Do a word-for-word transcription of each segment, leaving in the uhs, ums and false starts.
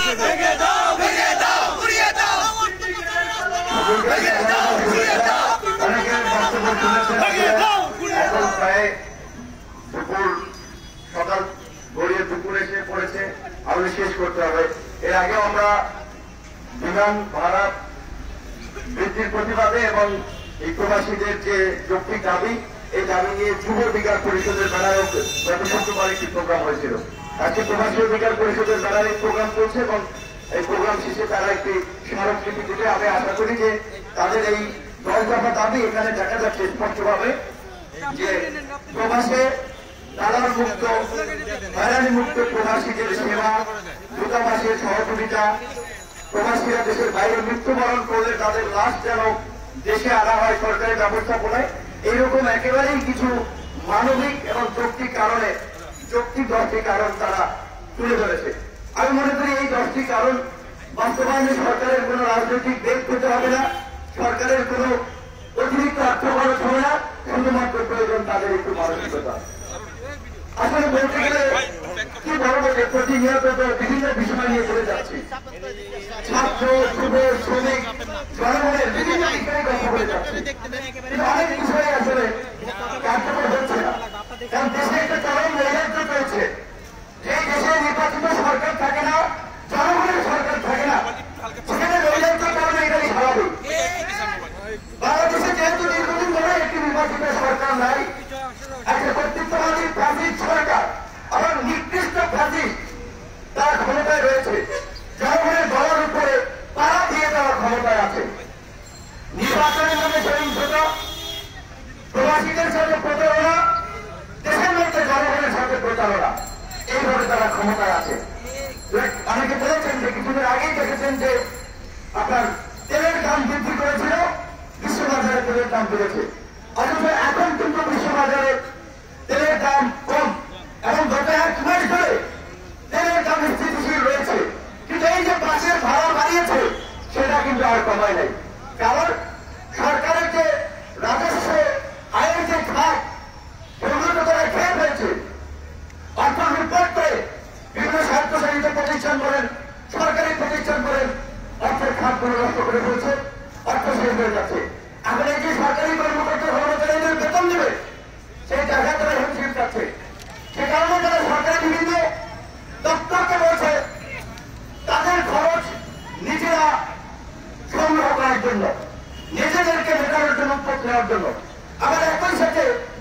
প্রায় দুপুর সকাল গড়িয়ে দুপুর এসে পড়েছে, আরো শেষ করতে হবে। এর আগেও আমরা বিমান ভাড়া বৃদ্ধির প্রতিবাদে এবং এই প্রবাসীদের যে যৌক্তিক দাবি, এই দাবি নিয়ে যুব অধিকার পরিষদের ব্যানারে গত শুক্রবার একটি প্রোগ্রাম হয়েছিল। আজকে প্রবাসী অধিকার পরিষদের ব্যানারে এই প্রোগ্রাম চলছে এবং এই প্রোগ্রাম শেষে তারা একটি স্মারকলিপি দিতে, আমি আশা করি যে তাদের এই দশ দফা দাবি এখানে দেখা যাচ্ছে স্পষ্টভাবে যে প্রবাসে দালাল মুক্ত, হয়রানি মুক্ত প্রবাসীদের সেবা, দূতাবাসের সহযোগিতা, প্রবাসীরা দেশের বাইরে মৃত্যুবরণ করলে তাদের লাশ যেন দেশে আনা হয় সরকারি ব্যবস্থাপনায়, এইরকম একেবারেই কিছু মানবিক এবং যৌক্তিক কারণে যৌক্তিক দশটি কারণ তারা তুলে ধরেছে। আমি মনে করি এই দশটি কারণ বাস্তবায়নে সরকারের কোন রাজনৈতিক বেগ পেতে হবে না, সরকারের কোন অতিরিক্ত অর্থ খরচ হবে না, শুধুমাত্র প্রয়োজন তাদের একটু মানসিকতা। আসলে বলতে গেলে কি বলবো যে প্রতিনিয়ত বিভিন্ন বিষয় নিয়ে চলে যাচ্ছি, ছাত্র, যুব, শ্রমিক, জনগণের বিভিন্ন বিষয়ে কথা বলে যাচ্ছে, কিন্তু অনেক বিষয়ে আসলে কার্যকর হচ্ছে না। কারণ দেশে একটা চরম নৈরাজ্য চলছে, যে দেশে নির্বাচিত সরকার থাকে না, জনগণের সরকার থাকে না, সেখানে নৈরাজ্যের কারণে এটাই স্বাভাবিক। বাংলাদেশে যেহেতু দীর্ঘদিন ধরে একটি নির্বাচিত সরকার নাই, একটা কর্তৃত্ববাদী ফ্যাসিস্ট সরকার আবার নিকৃষ্ট ফ্যাসিস্ট তার ক্ষমতায় রয়েছে, জনগণের গলার উপরে পাড়া দিয়ে দেওয়ার ক্ষমতায় আছে। নির্বাচনের নামে সহিংসতা, প্রবাসীদের সাথে প্রতারণা, দেশের মধ্যে জনগণের সাথে প্রতারণা, এইভাবে তারা ক্ষমতায় আছে। অনেকে বলেছেন যে কিছুদিন আগেই দেখেছেন যে আপনার তেলের দাম বৃদ্ধি করেছিল, বিশ্ববাজারে তেলের দাম বেড়েছে, অথচ এখন কিন্তু বিশ্ববাজারে তেলের দাম কম এবং গত এক মাস ধরে তেলের দাম স্থিতিশীল রয়েছে, কিন্তু এই যে বাসের ভাড়া বাড়িয়েছে সেটা কিন্তু আর কমায় নাই। কারণ সরকারের যে রাজস্ব আয়ের যে খাত, সেগুলো তো তারা খেয়ে ফেলছে। অর্থ লুটপাট করে বিভিন্ন স্বায়ত্তশাসিত প্রতিষ্ঠান করেন, সরকারি প্রতিষ্ঠান করেন, অর্থের খাতগুলো নষ্ট করে ফেলছে, অর্থ শেষ হয়ে যাচ্ছে। এখন এই যে সরকারি কর্মকর্তা কর্মচারীদের বেতন দেবে সেই জায়গা তারা হিমশিম যাচ্ছে। সে কারণে তারা সরকারি বিভিন্ন দপ্তরকে বলছে তাদের খরচ নিজেরা সংগ্রহ করার জন্য, নিজেদেরকে মেটানোর জন্য, উপভোগ নেওয়ার জন্য। আবার একই সাথে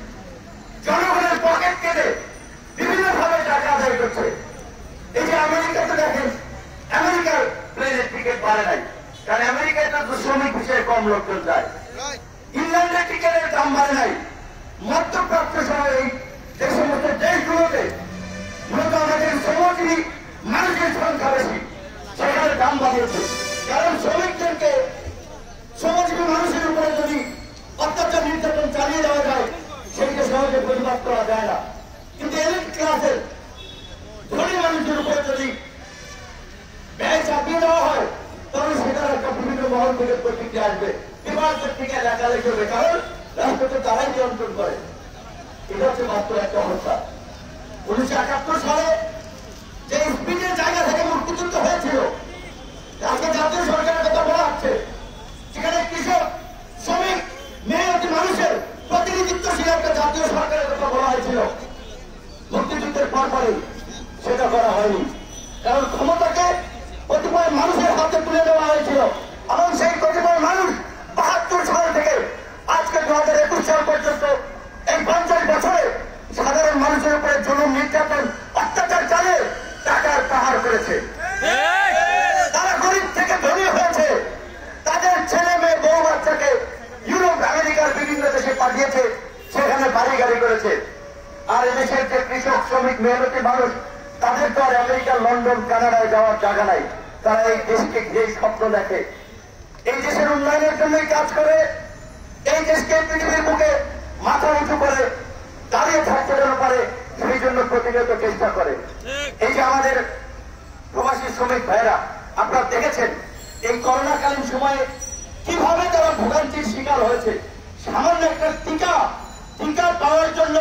জনগণের পকেট কেটে বিভিন্ন ভাবে টাকা আদায় করছে। এই যে আমেরিকাতে দেখেন, আমেরিকার প্লেনের টিকিট বাড়ে নাই, কারণ আমেরিকায় তো শ্রমিক বিষয়ে কম লোকজন যায়। ইংল্যান্ডের টিকিটের দাম বাড়ে নাই, মধ্যপ্রাচ্য সহ এই যে সমস্ত দেশগুলোতে মূলত আমাদের শ্রমজীবী মানুষের সংখ্যা বেশি, সেখানে দাম বাড়িয়েছে। কারণ শ্রমিকদেরকে, শ্রমজীবী মানুষের উপরে যদি অত্যাচার নির্যাতন চালিয়ে দেওয়া যায় সেইটা সহজে প্রতিবাদ করা যায় না, কিন্তু এলিট ক্লাসের ধনী মানুষের উপরে যদি ব্যয় চাপিয়ে দেওয়া হয় তাহলে সেটার একটা বিভিন্ন মহল থেকে প্রতিক্রিয়া আসবে, বিভাগের থেকে লেখালেখি হবে, কারণ রাষ্ট্রকে তারাই নিয়ন্ত্রণ করে। এটা হচ্ছে মাত্র একটা অবস্থা। উনিশশো একাত্তর সালে যে স্পিডের জায়গা থেকে মুক্তিযুদ্ধ হয়েছিল, আজকে জাতীয় সরকারের কথা বলা হচ্ছে, সেখানে কৃষক, শ্রমিক, মেহনতি মানুষের প্রতিনিধিত্বশীল একটা জাতীয় সরকারের কথা বলা হয়েছিল। মুক্তিযুদ্ধের পরপরে সেটা করা হয়নি, কারণ ক্ষমতাকে কতিপয় মানুষের হাতে তুলে দেওয়া হয়েছিল এবং সেই কতিপয় মানুষ বাহাত্তর সাল থেকে আজকে দু হাজার একুশ সাল পর্যন্ত এই পঞ্চাশ বছরে সাধারণ মানুষের উপরে জুলুম, নির্যাতন, অত্যাচার চালিয়ে টাকার পাহাড় করেছে। তারা গরিব থেকে ধনী হয়েছে, তাদের ছেলে মেয়ে বউ বাচ্চাকে ইউরোপ, আমেরিকার বিভিন্ন দেশে পাঠিয়েছে, সেখানে বাড়ি গাড়ি করেছে। আর এদেশের যে কৃষক, শ্রমিক, মেহনতি মানুষ, তাদের তো আর আমেরিকা, লন্ডন, কানাডায় যাওয়ার জায়গা নাই। তারা এই দেশকে ঘিরে স্বপ্ন দেখে, এই দেশের উন্নয়নের জন্যই কাজ করে, এই দেশকে পৃথিবীর বুকে মাথা উঁচু করে দাঁড়িয়ে থাকতে যেন পারে সেই জন্য প্রতিনিয়ত চেষ্টা করে। এই যে আমাদের প্রবাসী শ্রমিক ভাইরা, আপনারা দেখেছেন এই করোনাকালীন সময়ে কিভাবে তারা ভোগান্তির শিকার হয়েছে। সামান্য একটা টিকা টিকা পাওয়ার জন্য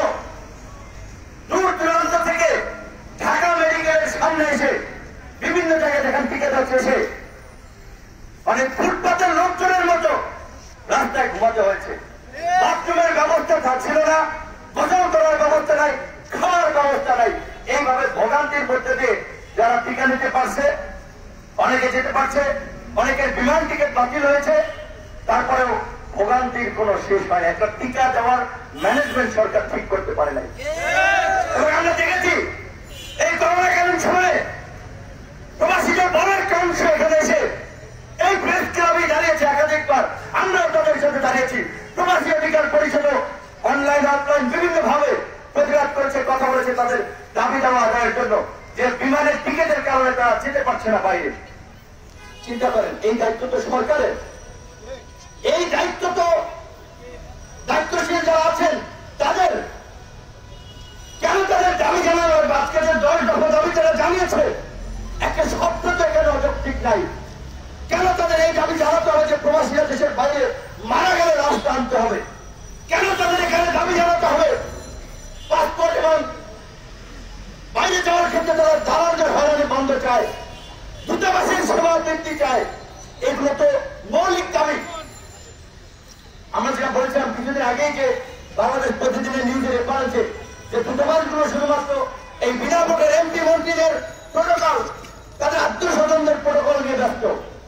দূর দূরান্ত থেকে ঢাকা মেডিকেলের সামনে এসে বিভিন্ন জায়গায় দেখেন টিকা শেষে অনেক ফুটপাতের লোকজনের মতো রাস্তায় ঘুমাতে হয়েছে। বাথরুমের ব্যবস্থা থাকছিল না, গোসল করার ব্যবস্থা নাই, খাওয়ার ব্যবস্থা নাই। এইভাবে ভোগান্তির মধ্যে দিয়ে যারা টিকা নিতে পারছে, অনেকে যেতে পারছে, অনেকের বিমান টিকিট বাতিল হয়েছে, তারপরেও ভোগান্তির কোন শেষ হয় না। একটা টিকা দেওয়ার ম্যানেজমেন্ট সরকার ঠিক করতে পারে নাই। এবং আমরা দেখেছি এই করোনাকালীন সময়ে প্রবাসীদের বড় একটা অংশ এখানে এসে এই প্রেস ক্লাবে দাঁড়িয়েছে একাধিকবার, আমরাও তাদের সাথে দাঁড়িয়েছি। প্রবাসী অধিকার পরিষদও অনলাইন অফলাইন বিভিন্ন ভাবে প্রতিবাদ করেছে, কথা বলেছে তাদের দাবি দেওয়া আদায়ের জন্য, যে বিমানের টিকিটের কারণে তারা যেতে পারছে না বাইরে। চিন্তা করেন, এই দায়িত্ব তো সরকারের, এই দায়িত্ব তো দায়িত্বশীল যারা আছেন তাদের। কেন তাদের দাবি জানানোর আজকে যে দশ দফা দাবি তারা জানিয়েছে, একটা শব্দ তো এখানে অযৌক্তিক নাই। কেন তাদের এই দাবি জানাতে হবে যে প্রবাসীরা দেশের বাইরে মারা গেলে রাস্তা আনতে হবে? কেন তাদের এখানে দাবি জানাতে হবে পাসপোর্ট এবং বাইরে যাওয়ার ক্ষেত্রে তারা দালালদের হয়রানি বন্ধ চায়, দূতাবাসের সেবা বৃদ্ধি চায়? এগুলো তো মৌলিক দাবি। আমরা যেটা বলছিলাম কিছুদিন আগেই যে বাংলাদেশ প্রতিদিনের নিউজে রেফারেন্সে যে দূতাবাসগুলো শুধুমাত্র এই বিনা ভোটের এমপি মন্ত্রীদের প্রোটোকল, তাদের আত্মীয় স্বজনদের প্রোটোকল নিয়ে ব্যস্ত।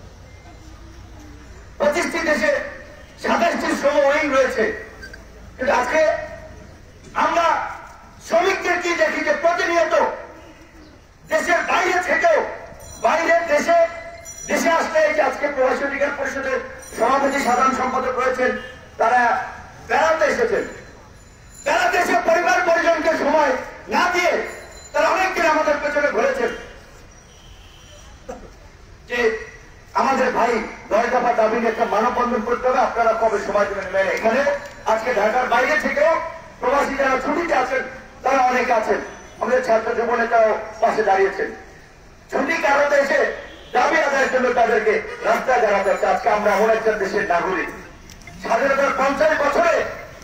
পঁচিশটি দেশে সাতাশটি শ্রম উইং রয়েছে, কিন্তু আজকে আমরা শ্রমিকদের কি দেখি যে প্রতিনিয়ত দেশের বাইরে থেকেও, বাইরের দেশে দেশে আসলে এই যে আজকে প্রবাসী অধিকার পরিষদের সভাপতি সাধারণ সম্পাদক রয়েছেন, তারা বেড়াতে এসেছেন। বেড়াতে এসে পরিবার পরিজনকে সময় না দিয়ে তারা অনেকদিন আমাদের পেছনে ঘুরেছেন যে আমাদের ভাই দশ দফা দাবি নিয়ে একটা মানববন্ধন করতে হবে, আপনারা কবে সময় দেবেন? এখানে আজকে ঢাকার বাইরে থেকেও প্রবাসী যারা ছুটিতে আছেন তারা অনেকে আছেন, আমাদের ছাত্র যুব নেতাও পাশে দাঁড়িয়েছেন। ছুটি কারণে এসে দাবি আদায়ের জন্য তাদেরকে রাস্তায় দাঁড়াতে হচ্ছে। আজকে আমরা এমন একজন দেশের নাগরিক, স্বাধীনতার পঞ্চাশ বছরে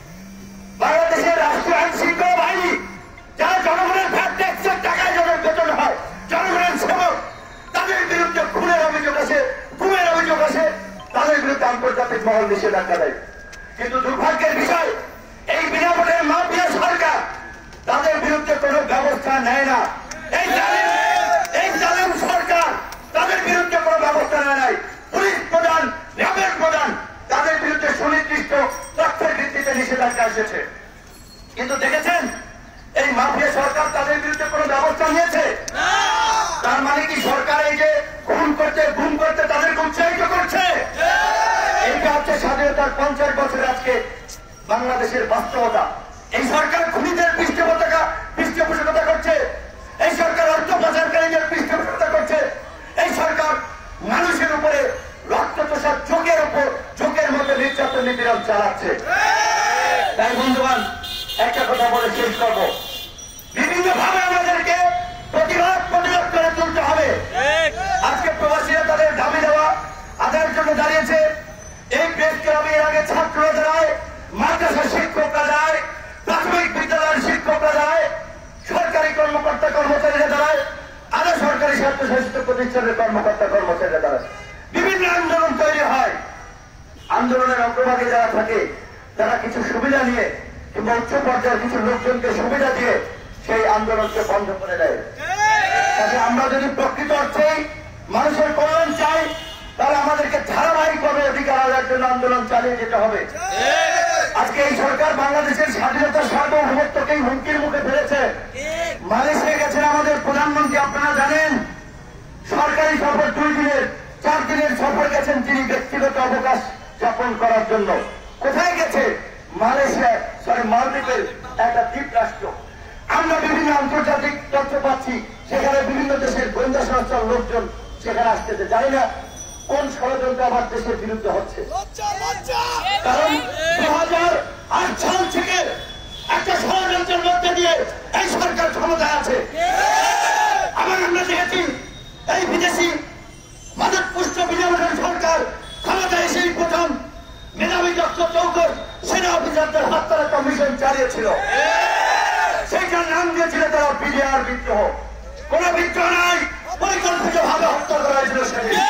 বাংলাদেশের রাষ্ট্রীয় আইন শৃঙ্খলা বাহিনী যারা জনগণের ভ্যাট ট্যাক্সের টাকায় যাদের বেতন হয়, জনগণের সেবক, তাদের বিরুদ্ধে খুনের অভিযোগ আছে, গুমের অভিযোগ আছে, তাদের বিরুদ্ধে আন্তর্জাতিক মহল নিষেধাজ্ঞা দেয়। কিন্তু দুর্ভাগ্যের বিষয়, এই বিনা ভোটের মাফিয়া সরকার তাদের বিরুদ্ধে কোনো ব্যবস্থা নেয় না। এই জালিম এই জালিম সরকার তাদের বিরুদ্ধে কোনো ব্যবস্থা নেয় নাই। পুলিশ প্রধান, র্যাবের প্রধান তাদের বিরুদ্ধে সুনির্দিষ্ট তথ্যের ভিত্তিতে নিষেধাজ্ঞা এসেছে, কিন্তু দেখেছেন এই মাফিয়া সরকার তাদের বিরুদ্ধে কোনো ব্যবস্থা নিয়েছে? তার মানে কি সরকার এই যে খুন করতে গুম করতে তাদেরকে উৎসাহিত করছে? এইটা হচ্ছে স্বাধীনতার পঞ্চাশ বছরে আজকে বাংলাদেশের বাস্তবতা। এই সরকার খুনিদের পৃষ্ঠপোষকতা পৃষ্ঠপোষকতা করছে, এই সরকার অর্থ পাচারকারীদের পৃষ্ঠপোষকতা করছে, এই সরকার মানুষের উপরে রক্তচোষা চোখের উপর চোখের মধ্যে নির্যাতন নিপীড়ন চালাচ্ছে। তাই বন্ধুবান, একটা কথা বলে শেষ করব, বিভিন্ন ভাবে আমাদেরকে প্রতিবাদ প্রতিবাদ করে তুলতে হবে। আজকে প্রবাসীরা তাদের দাবি দেওয়া আদায়ের জন্য দাঁড়িয়েছে। এই প্রেস ক্লাবে এর আগে ছাত্ররা দাঁড়ায়, মাদ্রাসার শিক্ষকরা দাঁড়ায়, প্রাথমিক বিদ্যালয়ের শিক্ষকরা দাঁড়ায়, সরকারি কর্মকর্তা কর্মচারীরা দাঁড়ায়, আরো সরকারি স্বায়ত্তশাসিত প্রতিষ্ঠানের কর্মকর্তা কর্মচারীরা দাঁড়ায়। বিভিন্ন আন্দোলন তৈরি হয়, আন্দোলনের অগ্রভাগে যারা থাকে তারা কিছু সুবিধা নিয়ে কিংবা উচ্চ পর্যায়ের কিছু লোকজনকে সুবিধা দিয়ে সেই আন্দোলনকে বন্ধ করে দেয়। তাতে আমরা যদি প্রকৃত অর্থেই মানুষের কল্যাণ চাই, তাহলে আমাদেরকে ধারাবাহিকভাবে অধিকার আদায়ের জন্য আন্দোলন চালিয়ে যেতে হবে। আজকে এই সরকার বাংলাদেশের স্বাধীনতার সার্বভৌমত্বকেই হুমকির মুখে ফেলেছে। মালয়েশিয়া গেছেন আমাদের প্রধানমন্ত্রী, আপনারা জানেন, সরকারি সফর দুই দিনের চার দিনের সফর গেছেন তিনি ব্যক্তিগত অবকাশ যাপন করার জন্য। কোথায় গেছে? মালয়েশিয়া, সরি মালদ্বীপের একটা দ্বীপ রাষ্ট্র। আমরা বিভিন্ন আন্তর্জাতিক তথ্য পাচ্ছি, সেখানে বিভিন্ন দেশের গোয়েন্দা সংস্থার লোকজন সেখানে আসতেছে। জানি না কোন ষড়যন্ত্র আমার দেশের বিরুদ্ধে হচ্ছে, কারণ দু হাজার আট সাল থেকে একটা ষড়যন্ত্রের মধ্যে দিয়ে এই সরকার ক্ষমতায় আছে। আবার আমরা দেখেছি এই বিদেশি মাদক পুষ্ট বিনিয়োগের সরকার ক্ষমতায় এসেই প্রথম মেধাবী ডক্টর চৌকস সেনা অফিসারদের হত্যার কমিশন চালিয়েছিল, সেইটার নাম দিয়েছিল তারা বিডিআর বিদ্রোহ। কোন বিদ্রোহ নাই, পরিকল্পিত ভাবে হত্যা করা হয়েছিল সেদিন।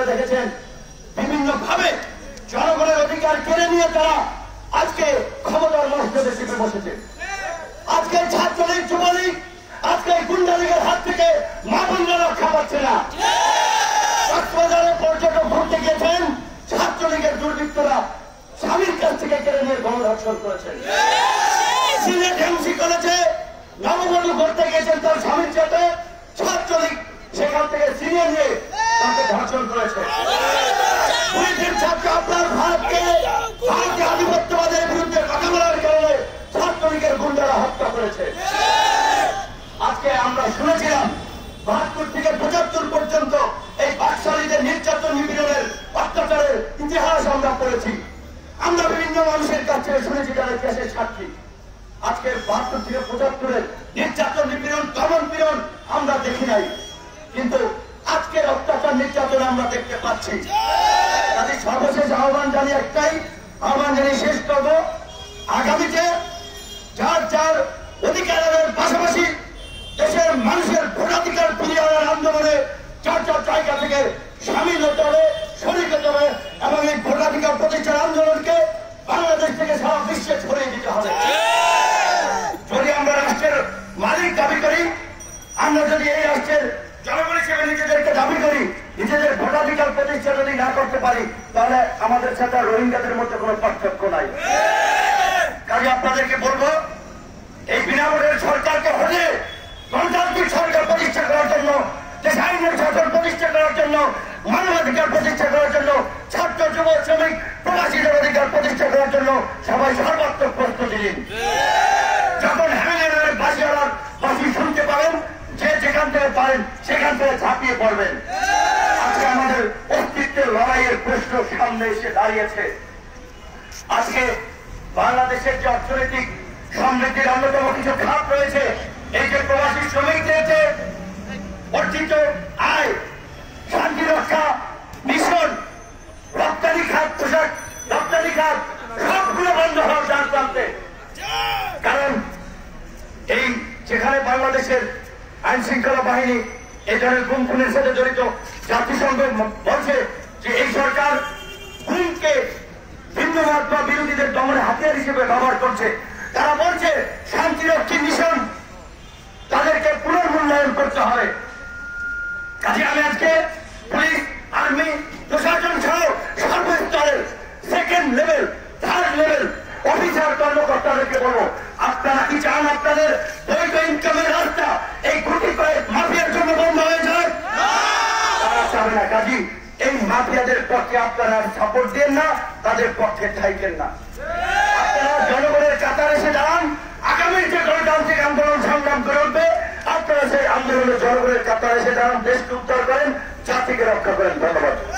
দেখেছেন বিভিন্ন ভাবে জনগণের অধিকার কেড়ে নিয়ে তারা আজকে ক্ষমতার মসজিদে চেপে বসেছে। আজকে ছাত্রলীগ যুবলীগ আজকে গুন্ডালীগের হাত থেকে মা বোনরা রক্ষা পাচ্ছে না। কক্সবাজারে পর্যটক ঘুরতে গিয়েছেন, ছাত্রলীগের দুর্বৃত্তরা স্বামীর কাছ থেকে কেড়ে নিয়ে গণধর্ষণ করেছেন। সিলেট এমসি কলেজে নববধূ ঘুরতে গিয়েছেন তার স্বামীর সাথে, ছাত্রলীগ সেখান থেকে ছিনিয়ে নিয়ে তাকে ধর্ষণ করেছে। পুলিশের ছাত্র আপনার ভারতকে ভারতীয় আধিপত্যবাদের বিরুদ্ধে কথা বলার কারণে ছাত্রলীগের গুন্ডারা হত্যা করেছে। আজকে আমরা শুনেছিলাম বাহাত্তর থেকে পঁচাত্তর পর্যন্ত এই বাকশালীদের নির্যাতন নিপীড়নের অত্যাচারের ইতিহাস আমরা পড়েছি। আমরা বিভিন্ন মানুষের কাছ থেকে শুনেছি যারা ইতিহাসের সাক্ষী। আজকের বাহাত্তর থেকে পঁচাত্তরের নির্যাতন নিপীড়ন দমন পীড়ন আমরা দেখি নাই, কিন্তু আজকের অত্যাচার নির্যাতন আমরা দেখতে পাচ্ছি। তাদের সর্বশেষ আহ্বান জানিয়ে একটাই আহ্বান জানিয়ে শেষ করব, আগামীতে যার যার অধিকারের পাশাপাশি দেশের মানুষের ভোটাধিকার ফিরিয়ে আনার আন্দোলনে যার যার জায়গা থেকে সামিল হতে হবে, শরীক হতে হবে এবং এই ভোটাধিকার প্রতিষ্ঠার আন্দোলনকে বাংলাদেশ থেকে সারা বিশ্বে ছড়িয়ে দিতে হবে। যদি আমরা রাষ্ট্রের মালিক দাবি করি, আমরা যদি এই রাষ্ট্রের জনগণ হিসেবে নিজেদেরকে দাবি করি, নিজেদের ভোটাধিকার প্রতিষ্ঠা যদি না করতে পারি, তাহলে আমাদের সাথে রোহিঙ্গাদের মধ্যে কোনো পার্থক্য নাই। কাজে আপনাদেরকে বলবো, এই বিনামূল্যের সরকারকে হলে গণতান্ত্রিক সরকার প্রতিষ্ঠা করার জন্য, দেশ আইনের শাসন প্রতিষ্ঠা করার জন্য, মানবাধিকার প্রতিষ্ঠা করার জন্য, ছাত্র যুব শ্রমিক প্রবাসীদের অধিকার প্রতিষ্ঠা করার জন্য সবাই সর্বাত্মক প্রস্তুতি নিন। যখন হ্যামেলের বাসিওয়ালার বাসি শুনতে পাবেন, যে যেখান থেকে পারেন সেখান থেকে ঝাঁপিয়ে পড়বেন। আজকে আমাদের অস্তিত্বের লড়াইয়ের প্রশ্ন সামনে এসে দাঁড়িয়েছে। আজকে বাংলাদেশের যে অর্থনৈতিক সমৃদ্ধির অন্যতম কিছু খাত রয়েছে, এই যে প্রবাসী শ্রমিকদের যে অর্জিত আয়, শান্তি রক্ষা মিশন, রপ্তানি খাত, পোশাক রপ্তানি খাত, সবগুলো বন্ধ হওয়ার ডাক টানতে। কারণ এই যেখানে বাংলাদেশের আইন শৃঙ্খলা বাহিনী এই ধরনের গুম খুনের সাথে জড়িত, জাতিসংঘ বলছে যে এই সরকার গুমকে ভিন্নমত বা বিরোধীদের দমনের হাতিয়ার হিসেবে ব্যবহার করছে। তারা বলছে শান্তিরক্ষী মিশন তাদেরকে পুনর্মূল্যায়ন করতে হবে। কাজে আমি আজকে পুলিশ, আর্মি, প্রশাসন সহ সর্বস্তরের second level, third level officer কর্মকর্তাদেরকে বলবো, আপনারা কি চান আপনাদের বৈধ ইনকামের রাস্তা এই গুটি কয়েক মাফিয়ার জন্য বন্ধ হয়ে যায়? তারা চাবে না। কাজী এই মাফিয়াদের পক্ষে আপনারা সাপোর্ট দেন না, তাদের পক্ষে থাইকেন না। আপনারা জনগণের কাতারে এসে দাঁড়ান। আগামীর যে গণতান্ত্রিক আন্দোলন সংগ্রাম করে উঠবে, আপনারা সেই আন্দোলনের জনগণের কাতারে এসে দাঁড়ান, দেশকে উদ্ধার করেন, জাতিকে রক্ষা করেন। ধন্যবাদ।